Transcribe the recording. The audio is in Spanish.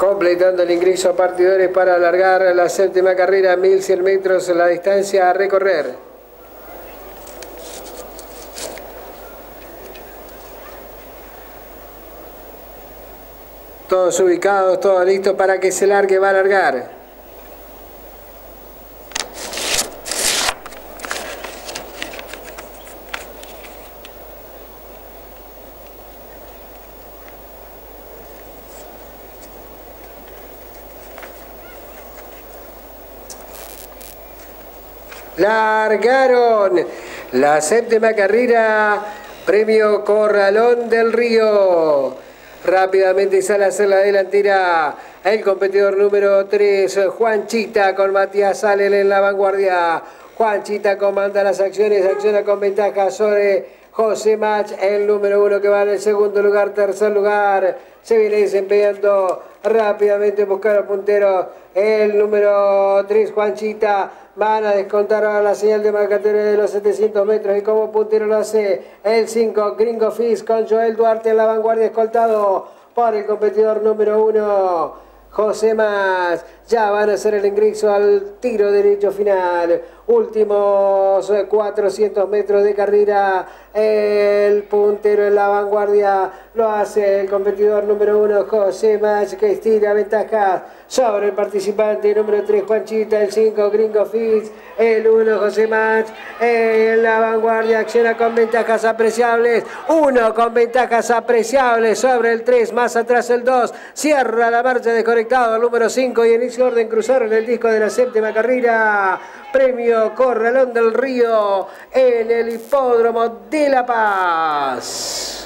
Completando el ingreso a partidores para alargar la séptima carrera, 1100 metros la distancia a recorrer. Todos ubicados, todos listos para que se largue, va a largar. Largaron la séptima carrera, premio Corralón del Río. Rápidamente sale a hacer la delantera el competidor número 3, Juanchita, con Matías Salel en la vanguardia. Juanchita comanda las acciones, acciona con ventaja sobre José Mach, el número 1 que va en el segundo lugar, tercer lugar. Se viene desempeñando rápidamente buscar a punteros el número 3, Juanchita. Van a descontar ahora la señal de marcatoria de los 700 metros y como puntero lo hace el 5, Gringo Fizz, con Joel Duarte en la vanguardia, escoltado por el competidor número 1, José Mas. Ya van a hacer el ingreso al tiro derecho final. Últimos 400 metros de carrera. El puntero en la vanguardia lo hace el competidor número 1, José Mas, que estira ventajas sobre el participante número 3, Juanchita, el 5, Gringo Fizz, el 1, José Mas, en la vanguardia, acciona con ventajas apreciables, 1 con ventajas apreciables sobre el 3, más atrás el 2, cierra la marcha desconectado el número 5 y inicio orden cruzar en el disco de la séptima carrera, premio Corralón del Río en el Hipódromo de La Paz.